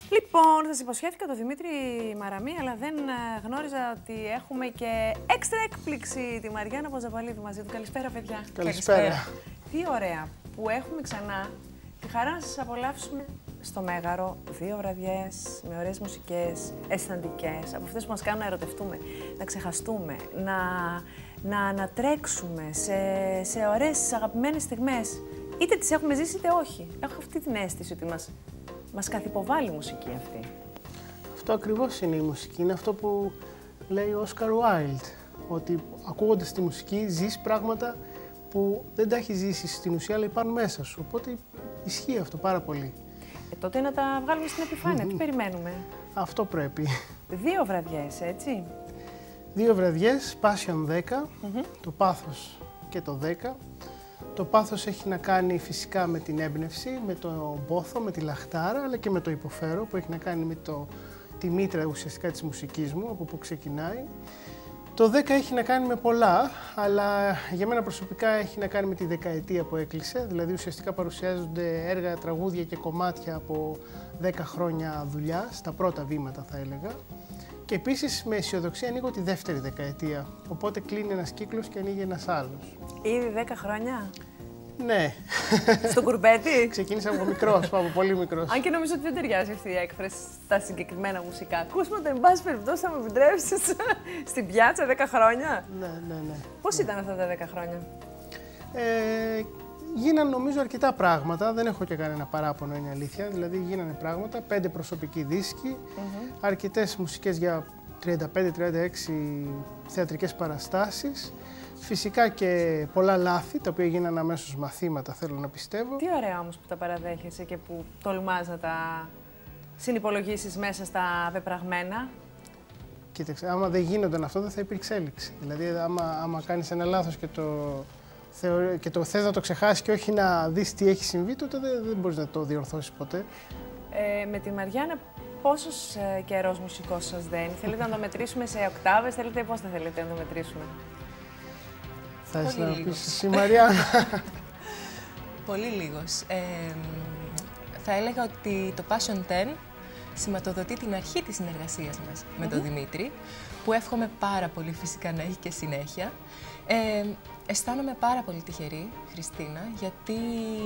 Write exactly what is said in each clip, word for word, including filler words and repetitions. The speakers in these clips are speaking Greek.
Λοιπόν, σας υποσχέθηκα το Δημήτρη Μαραμή, αλλά δεν γνώριζα ότι έχουμε και έξτρα έκπληξη, τη Μαριάννα Ποζαπαλίδου μαζί του. Καλησπέρα, παιδιά. Καλησπέρα. Καλησπέρα. Τι ωραία που έχουμε ξανά τη χαρά να σας απολαύσουμε στο Μέγαρο δύο βραδιές με ωραίες μουσικές, αισθαντικές, από αυτές που μας κάνουν να ερωτευτούμε, να ξεχαστούμε, να, να ανατρέξουμε σε, σε ωραίες αγαπημένες στιγμές. Είτε τις έχουμε ζήσει είτε όχι. Έχω αυτή την αίσθηση ότι μας, μας καθυποβάλλει η μουσική αυτή. Αυτό ακριβώς είναι η μουσική. Είναι αυτό που λέει ο Όσκαρ Βάιλντ. Ότι ακούγοντας τη μουσική ζεις πράγματα που δεν τα έχει ζήσει στην ουσία, αλλά υπάρχουν μέσα σου. Οπότε ισχύει αυτό πάρα πολύ. Ε, τότε να τα βγάλουμε στην επιφάνεια. Mm-hmm. Τι περιμένουμε? Αυτό πρέπει. Δύο βραδιές, έτσι. Δύο βραδιές, Passion δέκα, Mm-hmm. το πάθος και το δέκα. Το πάθος έχει να κάνει φυσικά με την έμπνευση, με το πόθο, με τη λαχτάρα, αλλά και με το υποφέρω, που έχει να κάνει με το, τη μήτρα ουσιαστικά της μουσικής μου, από που ξεκινάει. Το δέκα έχει να κάνει με πολλά, αλλά για μένα προσωπικά έχει να κάνει με τη δεκαετία που έκλεισε. Δηλαδή ουσιαστικά παρουσιάζονται έργα, τραγούδια και κομμάτια από δέκα χρόνια δουλειά, στα πρώτα βήματα θα έλεγα. Και επίσης με αισιοδοξία ανοίγω τη δεύτερη δεκαετία, οπότε κλείνει ένας κύκλος και ανοίγει ένας άλλος. Ήδη δέκα χρόνια. Ναι. Στο κουρμπέτι. Ξεκίνησα από μικρός, από πολύ μικρός. Αν και νομίζω ότι δεν ταιριάζει αυτή η έκφραση στα συγκεκριμένα μουσικά. Ακούσματα, εν πάση περιπτώσει, θα μου επιτρέψεις στην πιάτσα δέκα χρόνια. Ναι, ναι, ναι. Πώς ήταν αυτά τα δέκα χρόνια? Ε, γίνανε νομίζω αρκετά πράγματα, δεν έχω και κανένα παράπονο, είναι αλήθεια. Δηλαδή γίνανε πράγματα, πέντε προσωπικοί δίσκοι, mm-hmm. αρκετές μουσικές για τριάντα πέντε τριάντα έξι θεατρικές παραστάσεις. Φυσικά και πολλά λάθη, τα οποία γίνανε αμέσως μαθήματα, θέλω να πιστεύω. Τι ωραία όμως που τα παραδέχεσαι και που τολμάς να τα συνυπολογίσεις μέσα στα πεπραγμένα. Κοίταξε, άμα δεν γίνονταν αυτό, δεν θα υπήρξε εξέλιξη. Δηλαδή, άμα, άμα κάνεις ένα λάθος και το, θεωρ... και το θες να το ξεχάσεις και όχι να δεις τι έχει συμβεί, τότε δεν, δεν μπορείς να το διορθώσεις ποτέ. Ε, με τη Μαριάννα, πόσος ε, καιρός μουσικός σας δένει? Θέλετε να το μετρήσουμε σε οκτάβες, θέλετε πώς θα θέλετε να το μετρήσουμε? Θα ήθελα να πεις εσύ, Μαριάννα. Πολύ λίγος. Ε, θα έλεγα ότι το Passion δέκα σηματοδοτεί την αρχή της συνεργασίας μας mm-hmm. με τον Δημήτρη, που εύχομαι πάρα πολύ φυσικά να έχει και συνέχεια. Ε, αισθάνομαι πάρα πολύ τυχερή, Χριστίνα, γιατί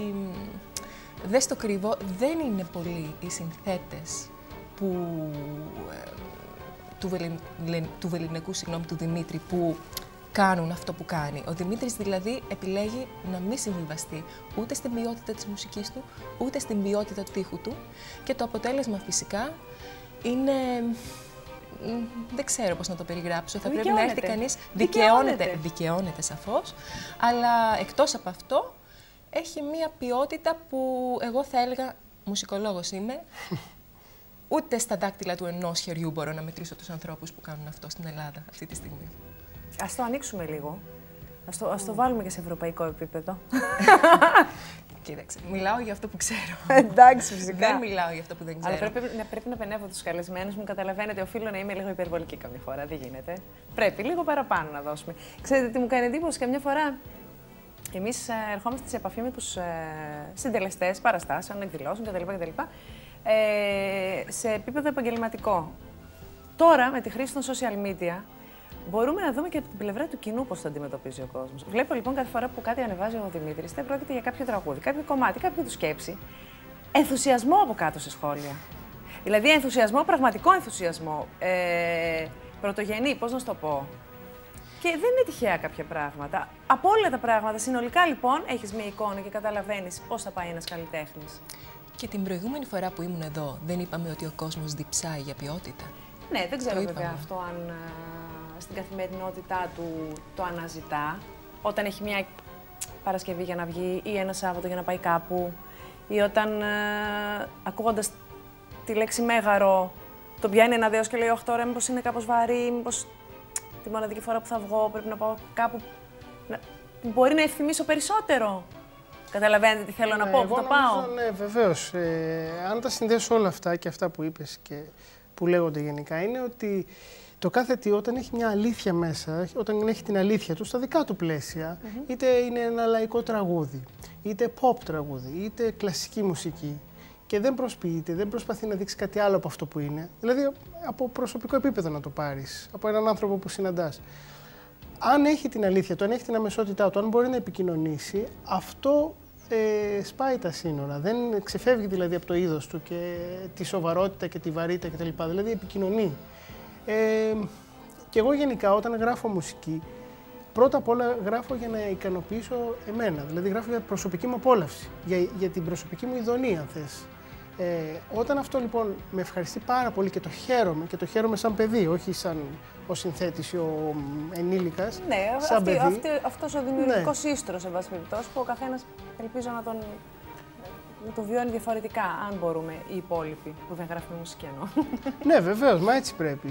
δεν στο κρύβω, δεν είναι πολλοί οι συνθέτες που, ε, του, βελιν, του βεληνικού, συγγνώμη, του Δημήτρη, που κάνουν αυτό που κάνει. Ο Δημήτρης δηλαδή επιλέγει να μην συμβιβαστεί ούτε στην ποιότητα της μουσικής του, ούτε στην ποιότητα του τοίχου του, και το αποτέλεσμα φυσικά είναι... δεν ξέρω πώς να το περιγράψω. Θα πρέπει να έρθει κανείς... Δικαιώνεται. Δικαιώνεται σαφώς, αλλά εκτός από αυτό έχει μία ποιότητα που εγώ θα έλεγα, μουσικολόγος είμαι, ούτε στα δάκτυλα του ενός χεριού μπορώ να μετρήσω τους ανθρώπους που κάνουν αυτό στην Ελλάδα αυτή τη στιγμή. Ας το ανοίξουμε λίγο. Ας το, ας το βάλουμε και σε ευρωπαϊκό επίπεδο. Κοίταξε, μιλάω για αυτό που ξέρω. Εντάξει, φυσικά. Δεν μιλάω για αυτό που δεν ξέρω. Αλλά πρέπει, να, πρέπει να πενεύω τους καλεσμένους μου. Καταλαβαίνετε, οφείλω να είμαι λίγο υπερβολική καμιά φορά. Δεν γίνεται. Πρέπει λίγο παραπάνω να δώσουμε. Ξέρετε τι μου κάνει εντύπωση? Καμιά φορά εμείς ε, ερχόμαστε σε επαφή με τους ε, συντελεστές παραστάσεων, εκδηλώσεων κτλ. κτλ ε, σε επίπεδο επαγγελματικό. Τώρα, με τη χρήση των social media, μπορούμε να δούμε και από την πλευρά του κοινού πώς το αντιμετωπίζει ο κόσμος. Βλέπω λοιπόν κάθε φορά που κάτι ανεβάζει ο Δημήτρης, είτε πρόκειται για κάποιο τραγούδι, κάποιο κομμάτι, κάποια του σκέψη, ενθουσιασμό από κάτω σε σχόλια. Δηλαδή ενθουσιασμό, πραγματικό ενθουσιασμό. Ε, πρωτογενή, πώς να σου το πω. Και δεν είναι τυχαία κάποια πράγματα. Από όλα τα πράγματα, συνολικά λοιπόν, έχεις μια εικόνα και καταλαβαίνεις πώς θα πάει ένας καλλιτέχνης. Και την προηγούμενη φορά που ήμουν εδώ, δεν είπαμε ότι ο κόσμος διψάει για ποιότητα? Ναι, δεν ξέρω βέβαια αυτό αν στην καθημερινότητά του το αναζητά, όταν έχει μια Παρασκευή για να βγει ή ένα Σάββατο για να πάει κάπου, ή όταν ε, ακούγοντας τη λέξη Μέγαρο τον πιάνει ένα δέος και λέει «Όχι τώρα, μήπως είναι κάπως βαρύ, μήπως τη μοναδική φορά που θα βγω πρέπει να πάω κάπου, να... μπορεί να ευθυμίσω περισσότερο». Καταλαβαίνετε τι θέλω ναι, να πω, που το πάω? Νομίζω, ναι, βεβαίως. Ε, αν τα συνδέσω όλα αυτά και αυτά που είπες και που λέγονται γενικά, είναι ότι το κάθε τι όταν έχει μια αλήθεια μέσα, όταν έχει την αλήθεια του στα δικά του πλαίσια, mm-hmm. είτε είναι ένα λαϊκό τραγούδι, είτε pop τραγούδι, είτε κλασική μουσική, και δεν προσποιείται, δεν προσπαθεί να δείξει κάτι άλλο από αυτό που είναι. Δηλαδή, από προσωπικό επίπεδο να το πάρεις, από έναν άνθρωπο που συναντάς. Αν έχει την αλήθεια του, αν έχει την αμεσότητά του, αν μπορεί να επικοινωνήσει, αυτό ε, σπάει τα σύνορα. Δεν ξεφεύγει δηλαδή από το είδος του και τη σοβαρότητα και τη βαρύτητα κτλ. Δηλαδή επικοινωνεί. Ε, και εγώ γενικά όταν γράφω μουσική, πρώτα απ' όλα γράφω για να ικανοποιήσω εμένα. Δηλαδή γράφω για προσωπική μου απόλαυση, για, για την προσωπική μου ειδονή, αν θες. Ε, όταν αυτό λοιπόν με ευχαριστεί πάρα πολύ και το χαίρομαι, και το χαίρομαι σαν παιδί, όχι σαν ο συνθέτης ή ο ενήλικας, ναι, σαν αυτή, παιδί. αυτή, αυτός ο δημιουργικός ναι. ίστρος, εν πάση περιπτώσει, που ο καθένας ελπίζω να τον να το βιώνει διαφορετικά, αν μπορούμε, οι υπόλοιποι που δεν γράφουν μουσική εννοώ. Ναι, βεβαίως, μα έτσι πρέπει.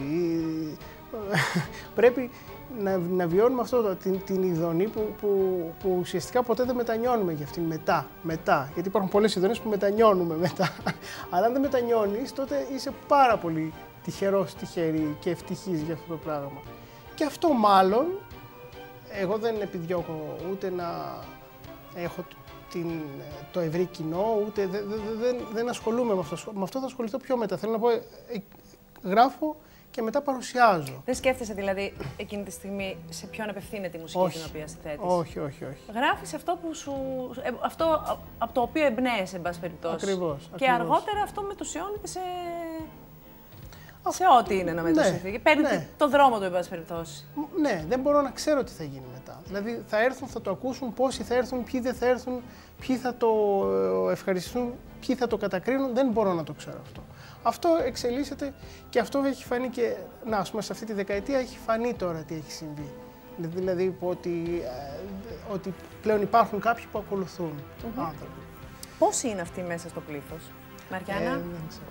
Πρέπει να, να βιώνουμε αυτό, το, την, την ειδονή που, που, που ουσιαστικά ποτέ δεν μετανιώνουμε για αυτήν μετά, μετά. Γιατί υπάρχουν πολλές ειδονές που μετανιώνουμε μετά. Αλλά αν δεν μετανιώνεις, τότε είσαι πάρα πολύ τυχερός, τυχερή και ευτυχής για αυτό το πράγμα. Και αυτό μάλλον, εγώ δεν επιδιώκω ούτε να έχω την, το ευρύ κοινό, ούτε δεν, δεν, δεν ασχολούμαι με αυτό. Με αυτό θα ασχοληθώ πιο μετά. Θέλω να πω, ε, γράφω και μετά παρουσιάζω. Δεν σκέφτεσαι δηλαδή εκείνη τη στιγμή σε ποιον απευθύνεται η μουσική όχι. την οποία συνθέτεις? Όχι, όχι, όχι. Γράφεις αυτό, που σου, ε, αυτό από το οποίο εμπνέεσαι, εν πάση περιπτώσει. Ακριβώς. Και ακριβώς. αργότερα αυτό μετουσιώνεται σε, Α, σε ό,τι είναι να μετουσιωθεί. Ναι, Παίρνει ναι. το δρόμο του, εν πάση περιπτώσει. Ναι, δεν μπορώ να ξέρω τι θα γίνει μετά. Δηλαδή θα έρθουν, θα το ακούσουν, πόσοι θα έρθουν, ποιοι δεν θα έρθουν, ποιοι θα το ευχαριστούν, ποιοι θα το κατακρίνουν. Δεν μπορώ να το ξέρω αυτό. Αυτό εξελίσσεται και αυτό έχει φανεί και, να, ας πούμε, σε αυτή τη δεκαετία έχει φανεί τώρα τι έχει συμβεί. Δηλαδή ότι, ε, ότι πλέον υπάρχουν κάποιοι που ακολουθούν mm-hmm. άνθρωποι. Πόσοι είναι αυτοί μέσα στο πλήθος, Μαριάννα? Ε, δεν ξέρω.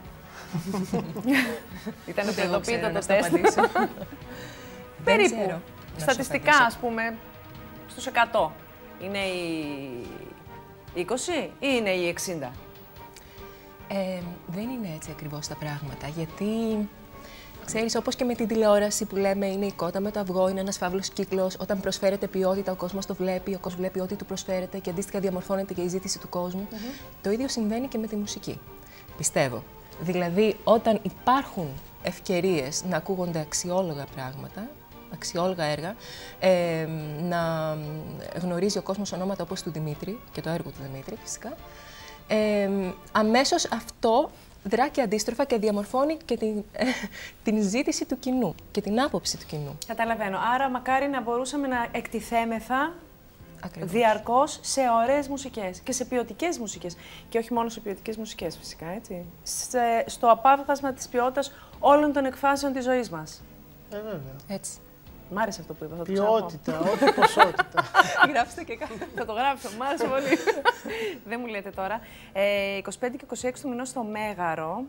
Ήταν προειδοποιητό το τεστ. Περίπου. Στατιστικά, ας πούμε, στους εκατό. Είναι οι είκοσι ή είναι οι εξήντα? Ε, δεν είναι έτσι ακριβώς τα πράγματα, γιατί ξέρεις, όπως και με την τηλεόραση που λέμε είναι η κότα με το αυγό, είναι ένας φαύλος κύκλος. Όταν προσφέρεται ποιότητα, ο κόσμος το βλέπει, ο κόσμος βλέπει ό,τι του προσφέρεται και αντίστοιχα διαμορφώνεται και η ζήτηση του κόσμου. Mm-hmm. Το ίδιο συμβαίνει και με τη μουσική, πιστεύω. Δηλαδή, όταν υπάρχουν ευκαιρίες να ακούγονται αξιόλογα πράγματα, αξιόλογα έργα, ε, να γνωρίζει ο κόσμος ονόματα όπως του Δημήτρη και το έργο του Δημήτρη φυσικά, ε, αμέσως αυτό δρά και αντίστροφα και διαμορφώνει και την, ε, την ζήτηση του κοινού και την άποψη του κοινού. Καταλαβαίνω. Άρα μακάρι να μπορούσαμε να εκτιθέμεθα Ακριβώς. διαρκώς σε ωραίες μουσικές και σε ποιοτικές μουσικές. Και όχι μόνο σε ποιοτικές μουσικές φυσικά, έτσι. Σε, στο απάβγασμα της ποιότητας όλων των εκφάσεων της ζωής μας. Ε, βέβαια. Έτσι. Μ' άρεσε αυτό που είπα. Θα το Ποιότητα, όχι ποσότητα. Γράψτε και κάτι. Θα το γράψω. Μ' άρεσε πολύ. Δεν μου λέτε τώρα. Ε, είκοσι πέντε και είκοσι έξι του μηνός στο Μέγαρο.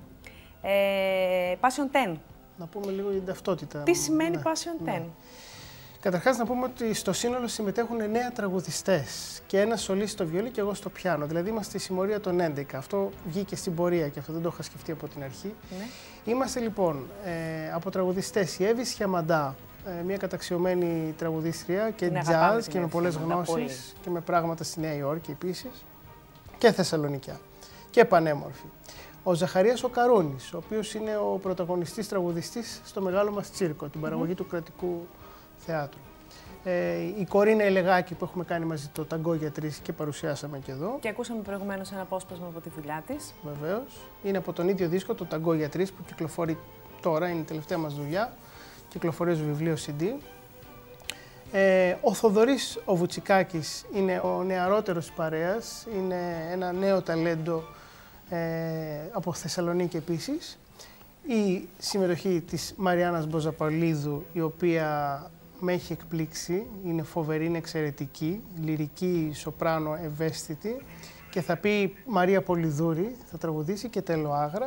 Ε, Passion δέκα. Να πούμε λίγο για την ταυτότητα. Τι σημαίνει ναι, Passion δέκα? Ναι. Καταρχάς να πούμε ότι στο σύνολο συμμετέχουν εννέα τραγουδιστές και ένας σολίστ στο βιολί και εγώ στο πιάνο. Δηλαδή είμαστε η συμμορία των έντεκα. Αυτό βγήκε στην πορεία και αυτό δεν το είχα σκεφτεί από την αρχή. Ναι. Είμαστε λοιπόν ε, από τραγουδιστές η Εύη Σιαμαντά, ε, μια καταξιωμένη τραγουδίστρια και jazz και με πολλές γνώσεις και με πράγματα στη Νέα Υόρκη επίσης και Θεσσαλονικιά και πανέμορφη. Ο Ζαχαρίας ο Καρούνης, ο οποίος είναι ο πρωταγωνιστής τραγουδιστής στο μεγάλο μας τσίρκο, την παραγωγή mm-hmm. του Κρατικού Θεάτρου. Ε, η Κορίνα Ελεγάκη που έχουμε κάνει μαζί το Ταγκό για Τρεις και παρουσιάσαμε και εδώ. Και ακούσαμε προηγουμένως ένα απόσπασμα από τη δουλειά της. Βεβαίως. Είναι από τον ίδιο δίσκο, το Ταγκό για Τρεις, που κυκλοφορεί τώρα, είναι η τελευταία μας δουλειά. Κυκλοφορεί ως βιβλίο σι ντι. Ε, ο Θοδωρής ο Βουτσικάκης είναι ο νεαρότερος της παρέας. Είναι ένα νέο ταλέντο ε, από Θεσσαλονίκη επίσης. Η συμμετοχή της Μαριάννας Μποζαπαλίδου, η οποία με έχει εκπλήξει, είναι φοβερή, είναι εξαιρετική, λυρική, σοπράνο, ευαίσθητη και θα πει Μαρία Πολυδούρη, θα τραγουδήσει και Τελοάγρα.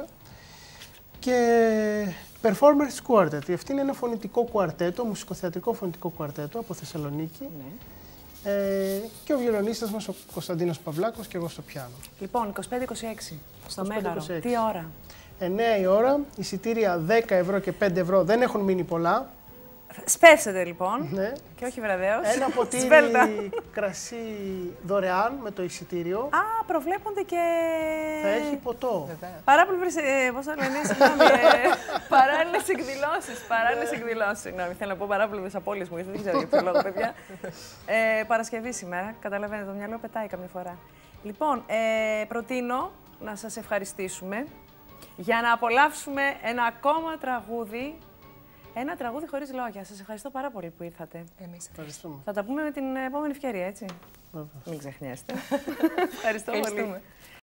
Και Performers Quartet, αυτή είναι ένα φωνητικό κουαρτέτο, μουσικοθεατρικό φωνητικό κουαρτέτο από Θεσσαλονίκη. Ναι. Ε, και ο βιολονίστας μας ο Κωνσταντίνος Παυλάκος και εγώ στο πιάνο. Λοιπόν, είκοσι πέντε είκοσι έξι στο Μέγαρο, τι ώρα? εννέα η ώρα, εισιτήρια δέκα ευρώ και πέντε ευρώ, δεν έχουν μείνει πολλά. Σπέρσετε λοιπόν. Ναι. Και όχι βραδέως. Ένα ποτήρι Σβέλτα. κρασί δωρεάν με το εισιτήριο. Α, προβλέπονται και. Θα έχει ποτό. Βεβαίως. Παράπλευρες, ε, πώς θα λένε, συγγνώμη, ε, παράλληλες εκδηλώσεις, παράλληλες εκδηλώσεις, συγγνώμη, θέλω να πω παράπλευρες απόλυες μου, γιατί δεν ξέρω για ποιο λόγο, παιδιά. Ε, Παρασκευή σήμερα, καταλαβαίνετε, το μυαλό πετάει καμιά φορά. Λοιπόν, ε, προτείνω να σας ευχαριστήσουμε για να απολαύσουμε ένα ακόμα τραγούδι, ένα τραγούδι χωρίς λόγια. Σας ευχαριστώ πάρα πολύ που ήρθατε. Εμείς Ευχαριστούμε. Θα τα πούμε με την επόμενη ευκαιρία, έτσι. Βέβαια. Μην ξεχνιέστε. Ευχαριστώ πολύ. ευχαριστούμε.